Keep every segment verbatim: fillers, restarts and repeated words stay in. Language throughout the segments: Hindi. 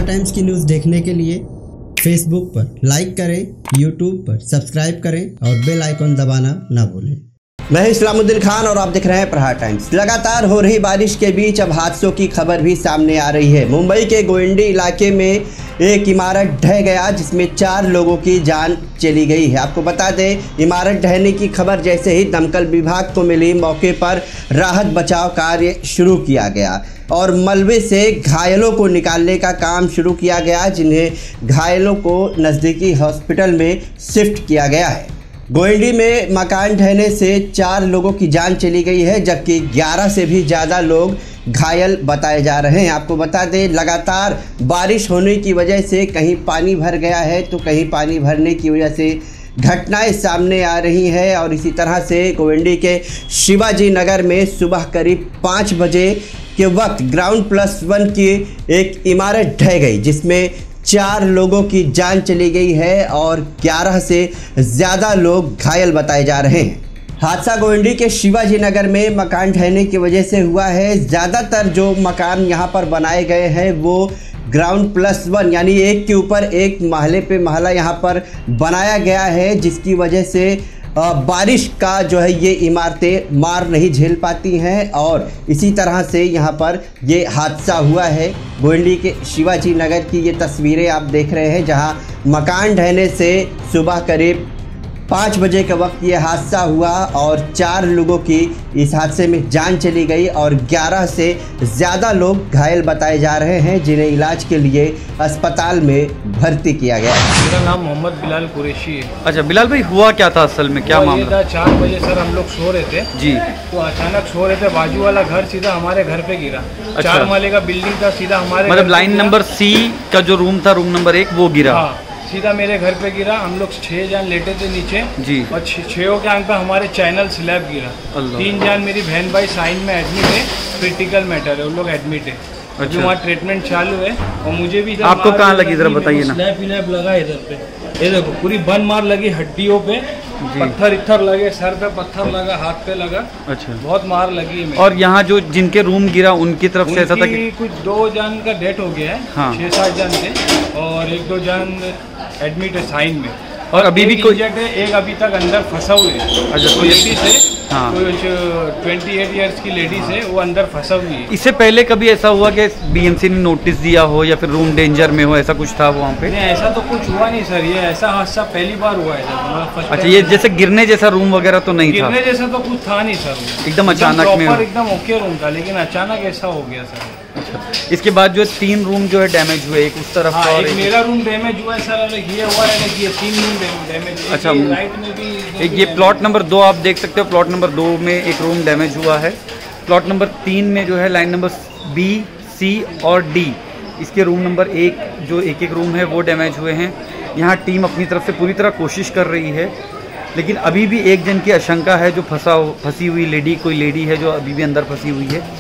प्रहार टाइम्स की न्यूज़ देखने के लिए फेसबुक पर लाइक करें, यूट्यूब पर सब्सक्राइब करें और बेल आइकन दबाना ना भूलें। मैं इस्लामुद्दीन खान और आप देख रहे हैं प्रहार टाइम्स। लगातार हो रही बारिश के बीच अब हादसों की खबर भी सामने आ रही है। मुंबई के गोविंडी इलाके में एक इमारत ढह गया जिसमें चार लोगों की जान चली गई है। आपको बता दें, इमारत ढहने की खबर जैसे ही दमकल विभाग को मिली, मौके पर राहत बचाव कार्य शुरू किया गया और मलबे से घायलों को निकालने का काम शुरू किया गया, जिन्हें घायलों को नज़दीकी हॉस्पिटल में शिफ्ट किया गया है। गोविंडी में मकान ढहने से चार लोगों की जान चली गई है, जबकि ग्यारह से भी ज़्यादा लोग घायल बताए जा रहे हैं। आपको बता दें, लगातार बारिश होने की वजह से कहीं पानी भर गया है तो कहीं पानी भरने की वजह से घटनाएं सामने आ रही है। और इसी तरह से गोविंडी के शिवाजी नगर में सुबह करीब पाँच बजे के वक्त ग्राउंड प्लस वन की एक इमारत ढह गई, जिसमें चार लोगों की जान चली गई है और ग्यारह से ज़्यादा लोग घायल बताए जा रहे हैं। हादसा गोविंडी के शिवाजी नगर में मकान ढहने की वजह से हुआ है। ज़्यादातर जो मकान यहाँ पर बनाए गए हैं वो ग्राउंड प्लस वन यानी एक के ऊपर एक महले पे महला यहाँ पर बनाया गया है, जिसकी वजह से बारिश का जो है ये इमारतें मार नहीं झेल पाती हैं और इसी तरह से यहाँ पर ये हादसा हुआ है। गोविंडी के शिवाजी नगर की ये तस्वीरें आप देख रहे हैं, जहाँ मकान ढहने से सुबह करीब पाँच बजे के वक्त ये हादसा हुआ और चार लोगों की इस हादसे में जान चली गई और ग्यारह से ज़्यादा लोग घायल बताए जा रहे हैं, जिन्हें इलाज के लिए अस्पताल में भर्ती किया गया। मेरा नाम मोहम्मद बिलाल कुरैशी है। अच्छा बिलाल भाई, हुआ क्या था असल में, क्या मामला था? चार बजे सर हम लोग सो रहे थे जी, तो अचानक सो रहे थे, बाजू वाला घर सीधा हमारे घर पे गिरा। अच्छा। चार माले का बिल्डिंग था, सीधा हमारे मतलब लाइन नंबर सी का जो रूम था, रूम नंबर एक, वो गिरा। हाँ, सीधा मेरे घर पे गिरा। हम लोग छह जान लेटे थे नीचे जी, और छह के आंख पे हमारे चैनल स्लैब गिरा। तीन जान मेरी बहन भाई साइन में एडमिट है, क्रिटिकल मैटर है, उन लोग एडमिट है। अच्छा। वहाँ ट्रीटमेंट चालू है और मुझे भी आपको कहाँ लगी जरा बताइए ना? स्लैब विलैब लगा इधर पे, ये देखो पूरी बन मार लगी हड्डियों पे, पत्थर इत्थर लगे, सर पे पत्थर लगा, हाथ पे लगा। अच्छा, बहुत मार लगी है। और यहाँ जो जिनके रूम गिरा उनकी तरफ से ऐसा था कि कुछ दो जान का डेथ हो गया है। हाँ। छह सात जान थे और एक दो जान एडमिट है साइन में, और अभी भी कोई है, एक अभी तक अंदर फंसा हुआ है। अच्छा, कोई लेडीज है, हाँ, कुछ अट्ठाईस इयर्स की लेडीज है, वो अंदर फंसा हुई है। इससे पहले कभी ऐसा हुआ कि बीएमसी ने नोटिस दिया हो या फिर रूम डेंजर में हो, ऐसा कुछ था वहाँ पे? नहीं, ऐसा तो कुछ हुआ नहीं सर, ये ऐसा हादसा पहली बार हुआ है। अच्छा, ये जैसे गिरने जैसा रूम वगैरह तो नहीं था? गिरने जैसा तो कुछ था नहीं सर, एकदम अचानक में, एकदम ओके रूम था, लेकिन अचानक ऐसा हो गया सर। अच्छा, इसके बाद जो तीन रूम जो है डैमेज हुए, एक उस तरफ, हाँ, और एक मेरा रूम डैमेज हुआ है सर, ये हुआ है कि ये तीन रूम डैमेज। अच्छा, राइट में भी एक ये प्लॉट नंबर दो आप देख सकते हो, प्लॉट नंबर दो में एक रूम डैमेज हुआ है। प्लॉट नंबर तीन में जो है लाइन नंबर बी, सी और डी, इसके रूम नंबर एक जो एक एक रूम है वो डैमेज हुए हैं। यहाँ टीम अपनी तरफ से पूरी तरह कोशिश कर रही है, लेकिन अभी भी एक जन की आशंका है जो फंसा फंसी हुई लेडी, कोई लेडी है जो अभी भी अंदर फंसी हुई है।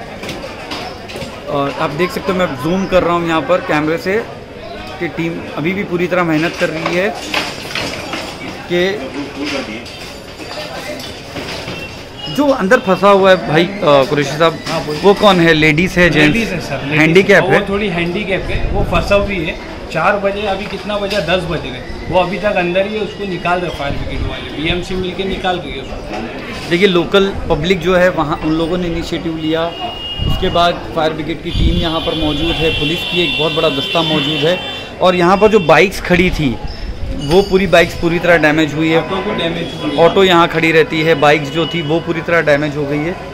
और आप देख सकते हो, मैं जूम कर रहा हूँ यहाँ पर कैमरे से कि टीम अभी भी पूरी तरह मेहनत कर रही है कि जो अंदर फंसा हुआ है भाई कुरैशी साहब, वो कौन है? लेडीज़ है, जेंट्स है सर? हैंडीकैप है, थोड़ी हैंडीकैप है, वो फंसा हुई है। चार बजे, अभी कितना बजा, दस बज गए, वो अभी तक अंदर ही है, उसको निकाल रहे फायर ब्रिगेड वाले, बीएमसी मिलके निकाल रही है उसको। देखिए, लोकल पब्लिक जो है वहाँ उन लोगों ने इनिशिएटिव लिया, उसके बाद फायर ब्रिगेड की टीम यहाँ पर मौजूद है, पुलिस की एक बहुत बड़ा दस्ता मौजूद है, और यहाँ पर जो बाइक्स खड़ी थी वो पूरी बाइक्स पूरी तरह डैमेज हुई है। ऑटो को डैमेज हुई है। ऑटो यहाँ खड़ी रहती है, बाइक्स जो थी वो पूरी तरह डैमेज हो गई है।